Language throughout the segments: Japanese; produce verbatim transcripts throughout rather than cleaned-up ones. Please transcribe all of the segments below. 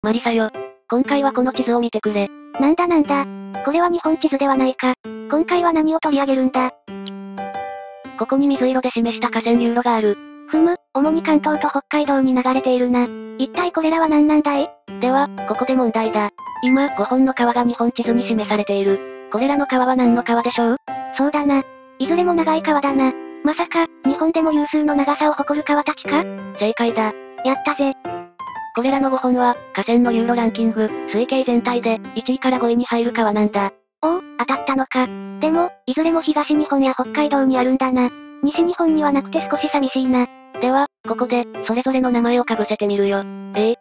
マリサよ。今回はこの地図を見てくれ。 なんだなんだ。これは日本地図ではないか。今回は何を取り上げるんだ。 ここに水色で示した河川流路がある。 ふむ、主に関東と北海道に流れているな。一体これらは何なんだい？ では、ここで問題だ。今、ごほんの川が日本地図に示されている。これらの川は何の川でしょう？ そうだな。いずれも長い川だな。まさか、日本でも有数の長さを誇る川たちか？ 正解だ。 やったぜ。 これらのごほんは、河川の流路ランキング、推計全体で、いちいからごいに入る川なんだ。 おお、当たったのか。でも、いずれも東日本や北海道にあるんだな。西日本にはなくて少し寂しいな。 では、ここで、それぞれの名前をかぶせてみるよ。ええ。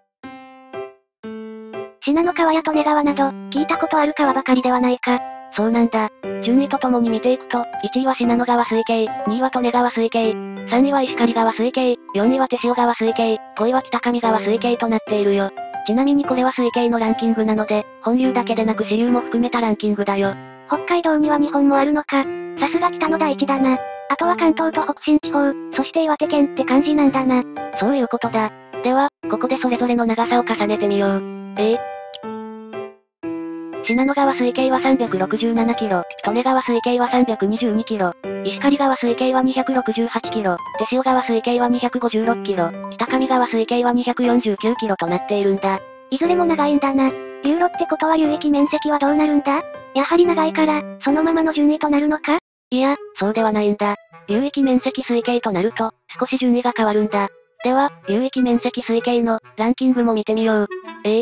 信濃川や利根川など、聞いたことある川ばかりではないか。 そうなんだ。順位とともに見ていくと、いちいは信濃川水系、にいは利根川水系、さんいは石狩川水系、よんいは手塩川水系、ごいは北上川水系となっているよ。ちなみにこれは水系のランキングなので、本流だけでなく支流も含めたランキングだよ。 北海道には日本もあるのか。さすが北の大地だな。あとは関東と北信地方、そして岩手県って感じなんだな。 そういうことだ。では、ここでそれぞれの長さを重ねてみよう。ええ。信濃川水系はさんびゃくろくじゅうななキロ、利根川水系はさんびゃくにじゅうにキロ、石狩川水系はにひゃくろくじゅうはちキロ、手塩川水系はにひゃくごじゅうろくキロ、北上川水系はにひゃくよんじゅうきゅうキロとなっているんだ。 いずれも長いんだな。流路ってことは流域面積はどうなるんだ？やはり長いから、そのままの順位となるのか？ いや、そうではないんだ。流域面積推計となると、少し順位が変わるんだ。では、流域面積推計の、ランキングも見てみよう。ええ。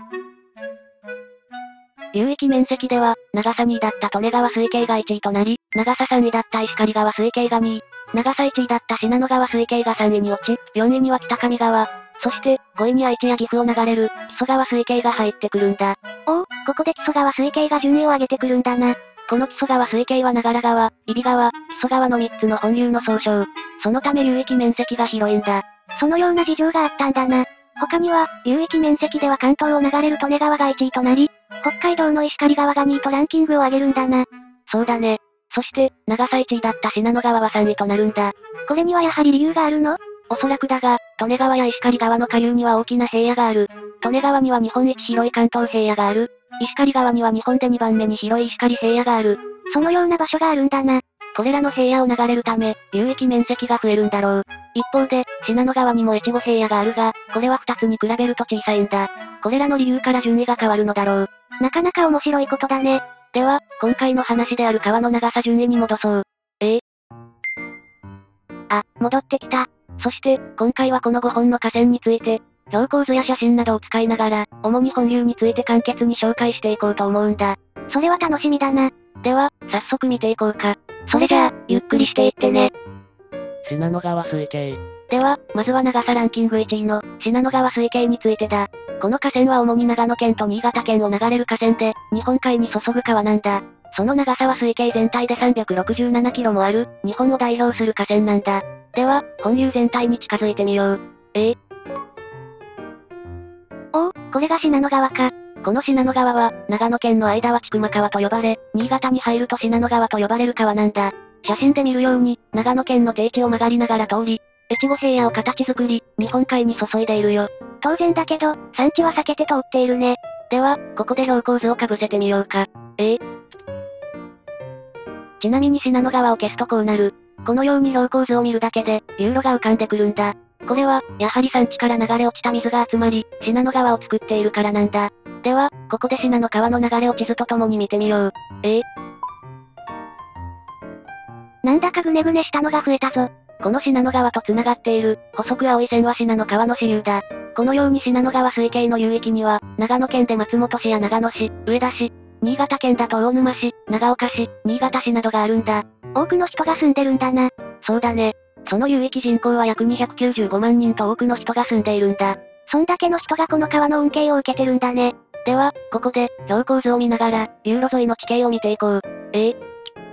流域面積では、長さにいだった利根川水系がいちいとなり、長ささんいだった石狩川水系がにい、長さいちいだった信濃川水系がさんいに落ち、よんいには北上川、そして、ごいに愛知や岐阜を流れる、木曽川水系が入ってくるんだ。 おお、ここで木曽川水系が順位を上げてくるんだな。 この木曽川水系は長良川、揖斐川、木曽川のみっつの本流の総称。そのため流域面積が広いんだ。 そのような事情があったんだな。他には、流域面積では関東を流れる利根川がいちいとなり、北海道の石狩川がにいとランキングを上げるんだな。 そうだね。そして、長さいちいだった信濃川はさんいとなるんだ。 これにはやはり理由があるの？ おそらくだが、利根川や石狩川の下流には大きな平野がある。利根川には日本一広い関東平野がある。石狩川には日本でにばんめに広い石狩平野がある。 そのような場所があるんだな。 これらの平野を流れるため、流域面積が増えるんだろう。一方で、信濃川にも越後平野があるが、これはふたつに比べると小さいんだ。これらの理由から順位が変わるのだろう。 なかなか面白いことだね。 では、今回の話である川の長さ順位に戻そう。ええ。 あ、戻ってきた。 そして、今回はこのごほんの河川について、標高図や写真などを使いながら、主に本流について簡潔に紹介していこうと思うんだ。 それは楽しみだな。 では、早速見ていこうか。それじゃあ、ゆっくりしていってね。 信濃川水系。 では、まずは長さランキングいちいの、信濃川水系についてだ。この河川は主に長野県と新潟県を流れる河川で、日本海に注ぐ川なんだ。その長さは水系全体でさんびゃくろくじゅうななキロもある、日本を代表する河川なんだ。では、本流全体に近づいてみよう。ええ。 おお、これが信濃川か。 この信濃川は、長野県の間は千曲川と呼ばれ、新潟に入ると信濃川と呼ばれる川なんだ。写真で見るように、長野県の低地を曲がりながら通り、越後平野を形作り、日本海に注いでいるよ。 当然だけど、山地は避けて通っているね。 では、ここで標高図をかぶせてみようか。ええ。ちなみに信濃川を消すとこうなる。このように標高図を見るだけで、流路が浮かんでくるんだ。これは、やはり山地から流れ落ちた水が集まり、信濃川を作っているからなんだ。では、ここで信濃川の流れを地図とともに見てみよう。ええ。 なんだかぐねぐねしたのが増えたぞ。 この信濃川と繋がっている、細く青い線は信濃川の支流だ。このように信濃川水系の流域には、長野県で松本市や長野市、上田市、新潟県だと大沼市、長岡市、新潟市などがあるんだ。 多くの人が住んでるんだな。 そうだね。その流域人口は約にひゃくきゅうじゅうごまんにんと多くの人が住んでいるんだ。 そんだけの人がこの川の恩恵を受けてるんだね。 では、ここで、標高図を見ながら、流路沿いの地形を見ていこう。ええ。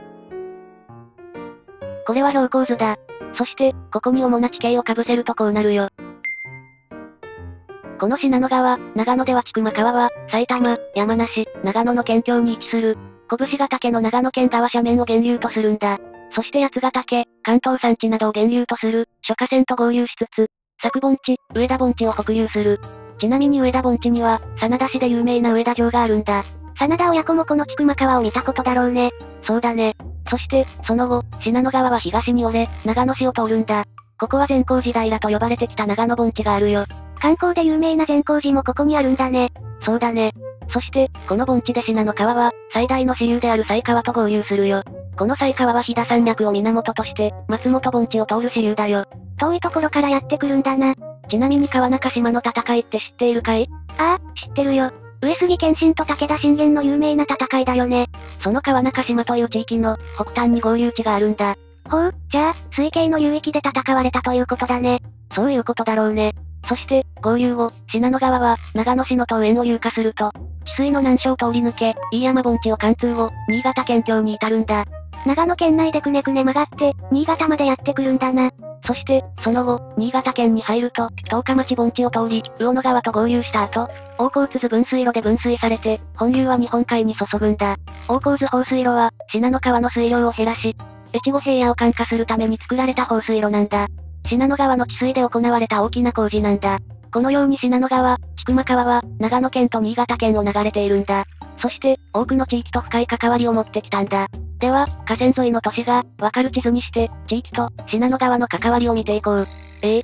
これは標高図だ。そして、ここに主な地形をかぶせるとこうなるよ。この信濃川、長野では千曲川は、埼玉、山梨、長野の県境に位置する、拳ヶ岳の長野県川斜面を源流とするんだ。そして八ヶ岳、関東山地などを源流とする、諸河川と合流しつつ、佐久盆地、上田盆地を北流する。 ちなみに上田盆地には、真田市で有名な上田城があるんだ。 真田親子もこの千曲川を見たことだろうね。 そうだね。そして、その後、信濃川は東に折れ、長野市を通るんだ。ここは善光寺平と呼ばれてきた長野盆地があるよ。 観光で有名な善光寺もここにあるんだね。 そうだね。そして、この盆地で信濃川は、最大の支流である犀川と合流するよ。この犀川は飛騨山脈を源として、松本盆地を通る支流だよ。 遠いところからやってくるんだな。 ちなみに川中島の戦いって知っているかい？ ああ、知ってるよ。上杉謙信と武田信玄の有名な戦いだよね。 その川中島という地域の、北端に合流地があるんだ。 ほう、じゃあ、水系の流域で戦われたということだね。 そういうことだろうね。そして、合流後、信濃川は、長野市の東縁を流下すると、治水の難所を通り抜け、飯山盆地を貫通後、新潟県境に至るんだ。 長野県内でくねくね曲がって、新潟までやってくるんだな。 そして、その後、新潟県に入ると、十日町盆地を通り、魚野川と合流した後、大河津分水路で分水されて、本流は日本海に注ぐんだ。大河津放水路は、信濃川の水量を減らし、越後平野を環化するために作られた放水路なんだ。信濃川の治水で行われた大きな工事なんだ。このように信濃川、千曲川は、長野県と新潟県を流れているんだ。そして、多くの地域と深い関わりを持ってきたんだ。では、河川沿いの都市が、わかる地図にして、地域と、信濃川の関わりを見ていこう。ええ。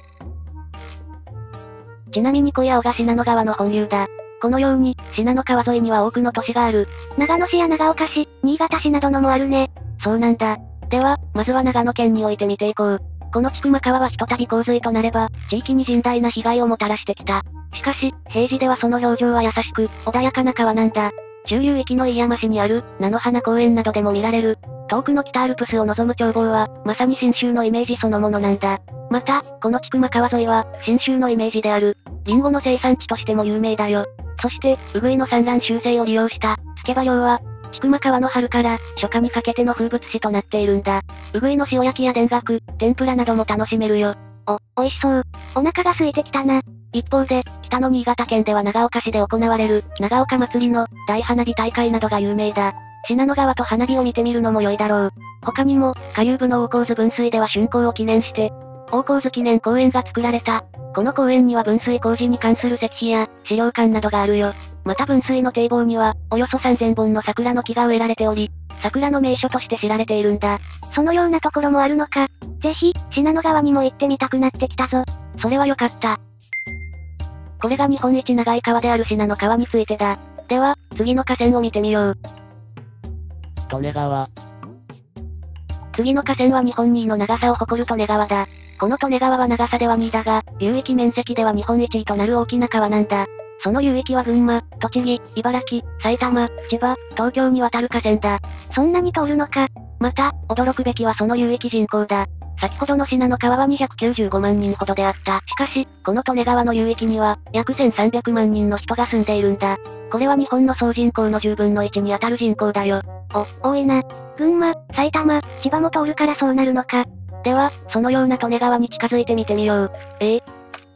ちなみに小屋尾が信濃川の本流だ。このように、信濃川沿いには多くの都市がある。 長野市や長岡市、新潟市などのもあるね。 そうなんだ。では、まずは長野県において見ていこう。この千曲川はひとたび洪水となれば、地域に甚大な被害をもたらしてきた。しかし、平時ではその表情は優しく、穏やかな川なんだ。中流域の飯山市にある、菜の花公園などでも見られる、遠くの北アルプスを望む眺望は、まさに信州のイメージそのものなんだ。また、この千曲川沿いは、信州のイメージである、リンゴの生産地としても有名だよ。そして、ウグイの産卵習性を利用した、つけば漁は、千曲川の春から、初夏にかけての風物詩となっているんだ。ウグイの塩焼きや田楽、天ぷらなども楽しめるよ。 お、美味しそう。お腹が空いてきたな。 一方で、北の新潟県では長岡市で行われる、長岡祭りの、大花火大会などが有名だ。信濃川と花火を見てみるのも良いだろう。他にも、下流部の大河津分水では竣工を記念して、大河津記念公園が作られた。この公園には分水工事に関する石碑や、資料館などがあるよ。また分水の堤防には、およそさんぜんぼんの桜の木が植えられており、桜の名所として知られているんだ。 そのようなところもあるのか。ぜひ、信濃川にも行ってみたくなってきたぞ。 それはよかった。これが日本一長い川である信濃川についてだ。では、次の河川を見てみよう。 利根川。 次の河川は日本にいの長さを誇る利根川だ。この利根川は長さではにいだが、流域面積では日本一位となる大きな川なんだ。その流域は群馬、栃木、茨城、埼玉、千葉、東京に渡る河川だ。 そんなに通るのか。 また、驚くべきはその流域人口だ。先ほどの信濃川はにひゃくきゅうじゅうごまんにんほどであった。しかし、この利根川の流域には、約せんさんびゃくまんにんの人が住んでいるんだ。これは日本の総人口のじゅうぶんのいちに当たる人口だよ。 お、多いな。群馬、埼玉、千葉も通るからそうなるのか。 では、そのような利根川に近づいてみてみよう。ええ。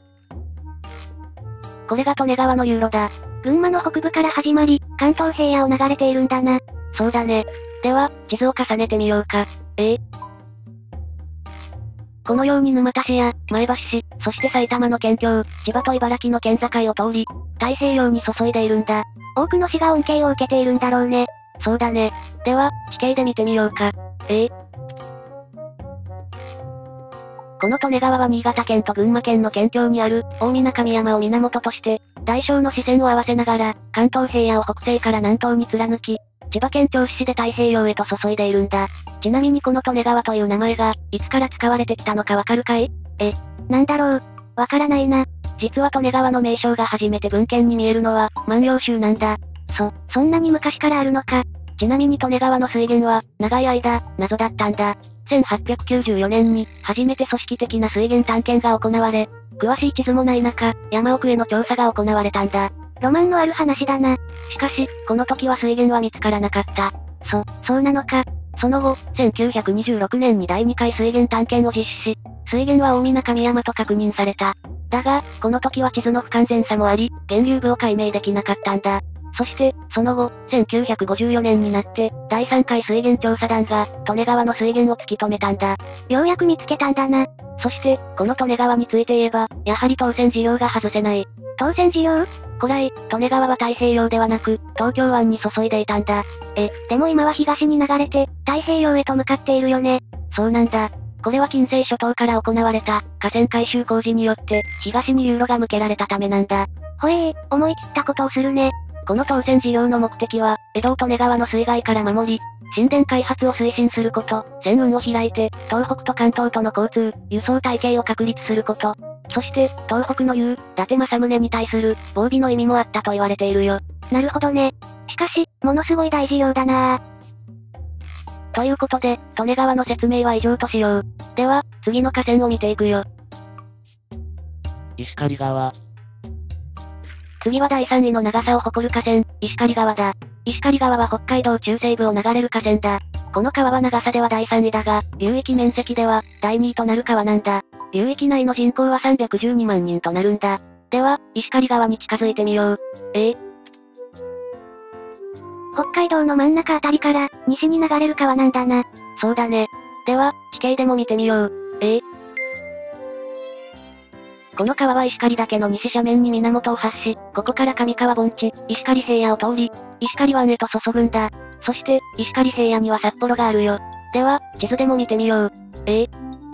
これが利根川の流路だ。 群馬の北部から始まり、関東平野を流れているんだな。 そうだね。では、地図を重ねてみようか。ええ。このように沼田市や、前橋市、そして埼玉の県境、千葉と茨城の県境を通り、太平洋に注いでいるんだ。 多くの市が恩恵を受けているんだろうね。 そうだね。では、地形で見てみようか。ええ。この利根川は新潟県と群馬県の県境にある、大水上山を源として、大小の視線を合わせながら、関東平野を北西から南東に貫き、千葉県銚子市で太平洋へと注いでいるんだ。ちなみにこの利根川という名前が、いつから使われてきたのかわかるかい？ え、なんだろう。わからないな。 実は利根川の名称が初めて文献に見えるのは、万葉集なんだ。 そ、そんなに昔からあるのか。 ちなみに利根川の水源は、長い間、謎だったんだ。せんはっぴゃくきゅうじゅうよねんに、初めて組織的な水源探検が行われ、詳しい地図もない中、山奥への調査が行われたんだ。 ロマンのある話だな。 しかし、この時は水源は見つからなかった。 そ、そうなのか。 その後、せんきゅうひゃくにじゅうろくねんにだいにかい水源探検を実施し、水源は大水上山と確認された。だが、この時は地図の不完全さもあり、源流部を解明できなかったんだ。そして、その後、せんきゅうひゃくごじゅうよねんになって、だいさんかい水源調査団が、利根川の水源を突き止めたんだ。 ようやく見つけたんだな。 そして、この利根川について言えば、やはり当選事業が外せない。 当選事業？ 古来、利根川は太平洋ではなく、東京湾に注いでいたんだ。 え、でも今は東に流れて、太平洋へと向かっているよね。 そうなんだ。これは近世諸島から行われた、河川改修工事によって、東に流路が向けられたためなんだ。 ほえー、思い切ったことをするね。 この当選事業の目的は、江戸を利根川の水害から守り、新田開発を推進すること、船運を開いて、東北と関東との交通、輸送体系を確立すること、そして、東北の雄、伊達政宗に対する、防備の意味もあったと言われているよ。 なるほどね。しかし、ものすごい大事業だなぁ。 ということで、利根川の説明は以上としよう。では、次の河川を見ていくよ。 石狩川。 次はだいさんいの長さを誇る河川、石狩川だ。石狩川は北海道中西部を流れる河川だ。この川は長さではだいさんいだが、流域面積では、だいにいとなる川なんだ。流域内の人口はさんびゃくじゅうにまんにんとなるんだ。では、石狩川に近づいてみよう。ええ。 北海道の真ん中あたりから、西に流れる川なんだな。 そうだね。では、地形でも見てみよう。ええ。この川は石狩岳の西斜面に源を発し、ここから上川盆地、石狩平野を通り、石狩湾へと注ぐんだ。そして、石狩平野には札幌があるよ。では、地図でも見てみよう。ええ。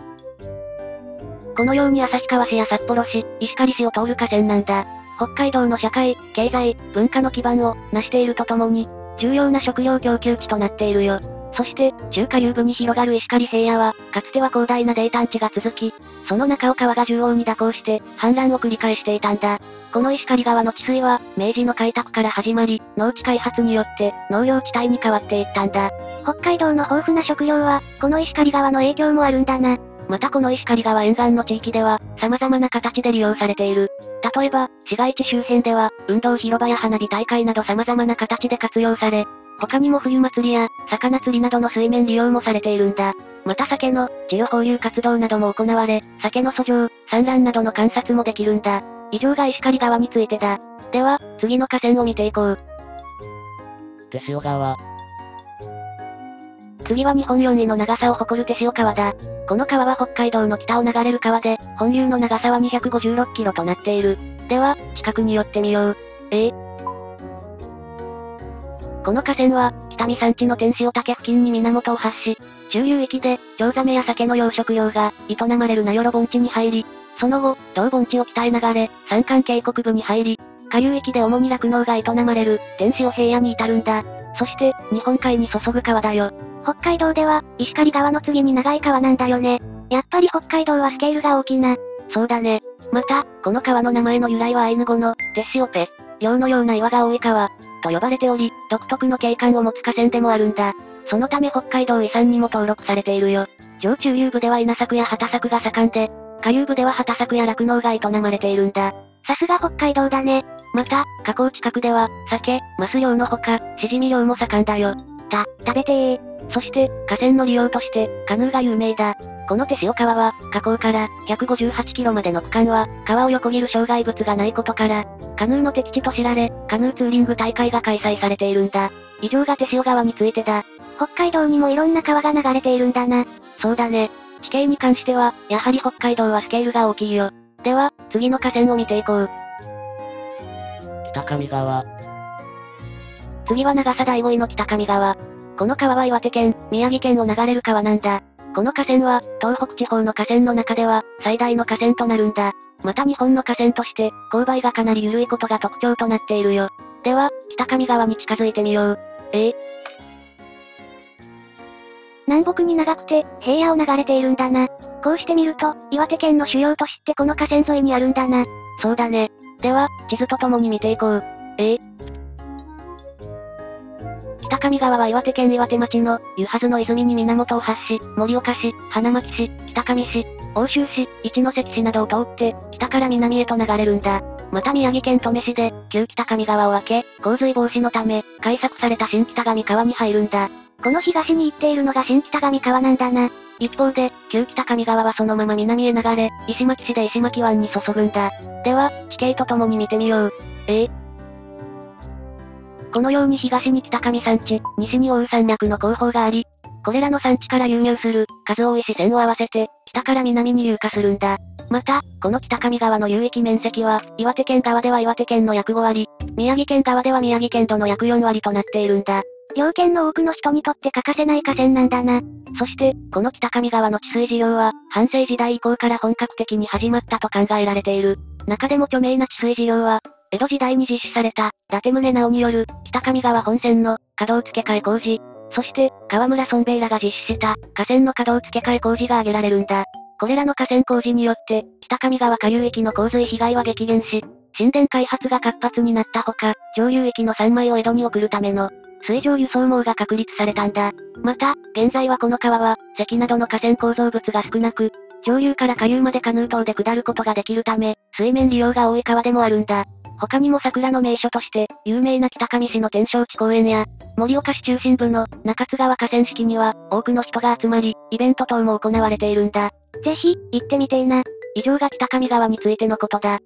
このように旭川市や札幌市、石狩市を通る河川なんだ。北海道の社会、経済、文化の基盤を成しているとともに、重要な食料供給地となっているよ。そして、中下游部に広がる石狩平野は、かつては広大な泥炭地が続き、その中を川が縦横に蛇行して、氾濫を繰り返していたんだ。この石狩川の治水は、明治の開拓から始まり、農地開発によって、農業地帯に変わっていったんだ。 北海道の豊富な食料は、この石狩川の影響もあるんだな。 またこの石狩川沿岸の地域では、様々な形で利用されている。例えば、市街地周辺では、運動広場や花火大会など様々な形で活用され、他にも冬祭りや、魚釣りなどの水面利用もされているんだ。また酒の、稚魚放流活動なども行われ、酒の遡上、産卵などの観察もできるんだ。以上が石狩川についてだ。では、次の河川を見ていこう。 手塩川。 次は日本よんいの長さを誇る手塩川だ。この川は北海道の北を流れる川で、本流の長さはにひゃくごじゅうろっキロとなっている。では、近くに寄ってみよう。ええ。この河川は、北見山地の天塩岳付近に源を発し、中流域で、チョウザメや鮭の養殖用が、営まれる名寄盆地に入り、その後、同盆地を北へ流れ、山間渓谷部に入り、下流域で主に酪農が営まれる、天塩平野に至るんだ。そして、日本海に注ぐ川だよ。 北海道では、石狩川の次に長い川なんだよね。やっぱり北海道はスケールが大きな。 そうだね。また、この川の名前の由来はアイヌ語の、テッシオペ、寮のような岩が多い川、と呼ばれており、独特の景観を持つ河川でもあるんだ。そのため北海道遺産にも登録されているよ。上中流部では稲作や畑作が盛んで、下流部では畑作や酪農が営まれているんだ。 さすが北海道だね。 また、河口近くでは、鮭、マス漁のほか、シジミ漁も盛んだよ。 た、食べてー。 そして、河川の利用として、カヌーが有名だ。この手塩川は、河口からひゃくごじゅうはちキロまでの区間は、川を横切る障害物がないことから、カヌーの適地と知られ、カヌーツーリング大会が開催されているんだ。以上が手塩川についてだ。 北海道にもいろんな川が流れているんだな。 そうだね。地形に関しては、やはり北海道はスケールが大きいよ。では、次の河川を見ていこう。 北上川。 次は長さだいごいの北上川。この川は岩手県、宮城県を流れる川なんだ。この河川は、東北地方の河川の中では、最大の河川となるんだ。また日本の河川として、勾配がかなり緩いことが特徴となっているよ。では、北上川に近づいてみよう。ええ。 南北に長くて、平野を流れているんだな。こうして見ると、岩手県の主要都市ってこの河川沿いにあるんだな。 そうだね。では、地図とともに見ていこう。ええ。北上川は岩手県岩手町の、湯はの泉に源を発し、盛岡市、花巻市、北上市、奥州市、一関市などを通って、北から南へと流れるんだ。また宮城県登米市で、旧北上川を分け、洪水防止のため、開削された新北上川に入るんだ。 この東に行っているのが新北上川なんだな。 一方で、旧北上川はそのまま南へ流れ、石巻市で石巻湾に注ぐんだ。では、地形とともに見てみよう。ええ。このように東に北上山地、西に奥羽山脈の後方があり、これらの山地から流入する、数多い支線を合わせて、北から南に流下するんだ。 また、この北上川の流域面積は、岩手県側では岩手県の約ごわり、宮城県側では宮城県土の約よんわりとなっているんだ。 両県の多くの人にとって欠かせない河川なんだな。 そして、この北上川の治水事業は、半世時代以降から本格的に始まったと考えられている。中でも著名な治水事業は、江戸時代に実施された、伊達宗直による、北上川本線の、河道付け替え工事。そして、川村尊兵衛らが実施した、河川の河道付け替え工事が挙げられるんだ。これらの河川工事によって、北上川下流域の洪水被害は激減し、神殿開発が活発になったほか、上流域の山枚を江戸に送るための、水上輸送網が確立されたんだ。また、現在はこの川は、堰などの河川構造物が少なく、上流から下流までカヌー島で下ることができるため、水面利用が多い川でもあるんだ。他にも桜の名所として、有名な北上市の天正地公園や、盛岡市中心部の中津川河川敷には、多くの人が集まり、イベント等も行われているんだ。 ぜひ、行ってみてえな。 以上が北上川についてのことだ。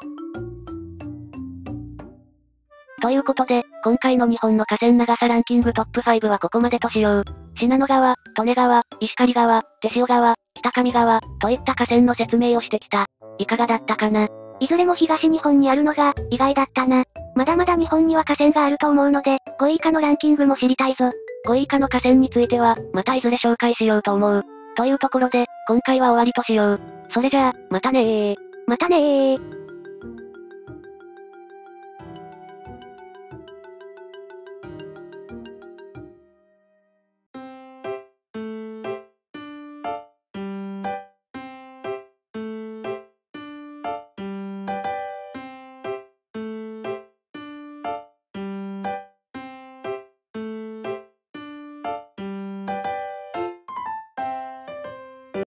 ということで、今回の日本の河川長さランキングトップごはここまでとしよう。信濃川、利根川、石狩川、手塩川、北上川、といった河川の説明をしてきた。いかがだったかな？ いずれも東日本にあるのが、意外だったな。まだまだ日本には河川があると思うので、ごい以下のランキングも知りたいぞ。 ごい以下の河川については、またいずれ紹介しようと思う。というところで、今回は終わりとしよう。それじゃあ、またねー。 またねー。